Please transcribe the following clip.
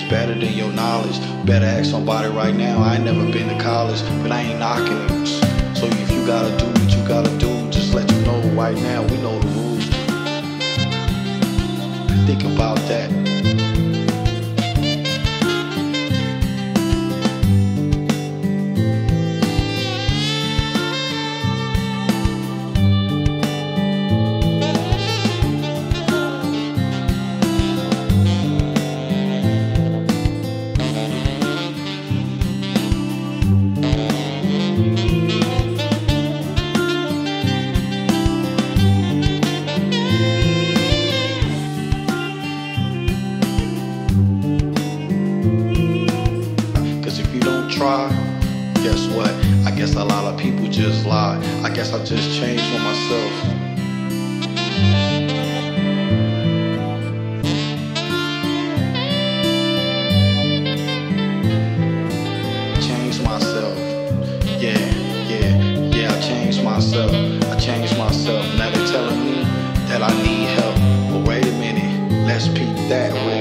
better than your knowledge. Better ask somebody right now. I ain't never been to college, but I ain't knocking it. So if you gotta do what you gotta do, just let you know right now, we know the rules. Think about that. Try, guess what? I guess a lot of people just lie. I guess I just changed for myself. Changed myself. Yeah, I changed myself. I changed myself. Now they're telling me that I need help. But wait a minute, let's peep that.